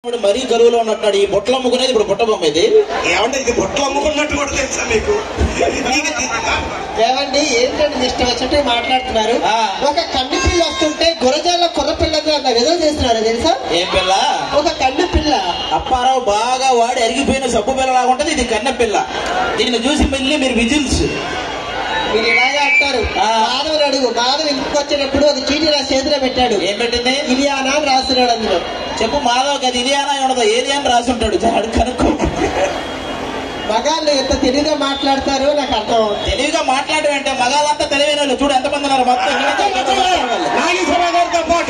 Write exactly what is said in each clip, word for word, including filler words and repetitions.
మరీ కరువులో ఉన్నట్టు ఈ బొట్టలు అమ్ముకునేది ఇప్పుడు బుట్ట బొమ్మ ఇది ఏమంటే ఇది బొట్టలు అమ్ముకున్నట్టు కూడా తెలుసా మీకు? ఏమండి ఏంటంటే ఇష్టం వచ్చినట్టు మాట్లాడుతున్నారు. ఒక కన్ను పిల్ల వస్తుంటే గురజాల కుర్ర పిల్లకి అంత విధం చేస్తున్నారు తెలుసా? ఏం పిల్ల? ఒక కన్ను పిల్ల. అప్పారావు బాగా వాడి అరిగిపోయిన సబ్బు పిల్ల లాగా ఉంటది, ఇది కన్నె పిల్ల. దీన్ని చూసి మళ్ళీ మీరు విజిల్స్ మీరు ఇలాగే అంటారు. మాధవ్ అడుగు. మాధవ్ ఇంటికి వచ్చేటప్పుడు ఒక చీటీ రాసి చేతిలో పెట్టాడు. ఏం పెట్టింది? ఇలియానా అని రాస్తున్నాడు. అందులో చెప్పు మాధవ్ అది ఇలియానా ఉండదు ఏది అని రాసి ఉంటాడు. అడు కనుక్కో. మగాళ్ళు ఎంత తెలివిగా మాట్లాడతారో నాకు అర్థం. తెలివిగా మాట్లాడడం అంటే మగాళ్ళంతా తెలివైన వాళ్ళు చూడు ఎంతమంది ఉన్నారు మొత్తం. పాటు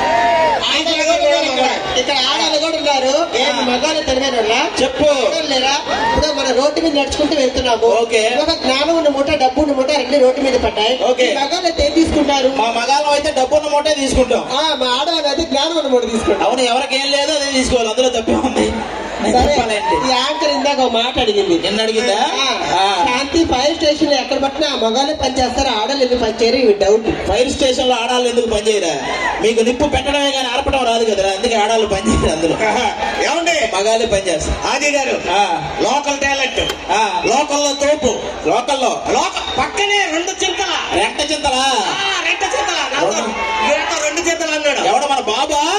ఇక్కడ ఆడాలు కూడా ఉన్నారు. మగాళ్ళు తెలివైన వాళ్ళ చెప్పు లేరా? ఇప్పుడు మన రోడ్డు మీద నడుచుకుంటూ వెళ్తున్నాము. ఒక జ్ఞానం ఉన్న మూట డబ్బు ఉన్న మూట రెండు రోడ్డు మీద పడ్డాయి. మగాళ్ళు అయితే ఏం తీసుకుంటారు? మా మగాళ్ళం అయితే డబ్బు ఉన్న మూటే తీసుకుంటాం. మా ఆడవాళ్ళు అయితే జ్ఞానం ఉన్న మూట తీసుకుంటాం. అవును, ఎవరికి ఏం లేదో అదే తీసుకోవాలి, అందులో తప్పే ఉంది. ఈ యాంకర్ ఇందాక ఒక మాట అడిగింది. నిన్న అడిగిందా? శాంతి ఫైర్ స్టేషన్ లో ఎక్కడ పట్టినా మగాళ్ళే పనిచేస్తారు, ఆడలు ఎందుకు పనిచేయరు? ఇవి డౌట్. ఫైర్ స్టేషన్ లో ఆడాలు ఎందుకు పనిచేయరా? మీకు నిప్పు పెట్టడమే కానీ ఆర్పడం రాదు కదా, అందుకే ఆడాలు పనిచేయరు. అందులో ఏమండి మగాళ్ళే పనిచేస్తారు. ఆది గారు లోకల్ టాలెంట్, లోకల్లో తోపు. లోకల్లో లోకల్ పక్కనే రెండు చింతల రెంట చింతలా రెంట చింతల రెండు చింతలు అన్నాడు. ఎవడ మన బాబా?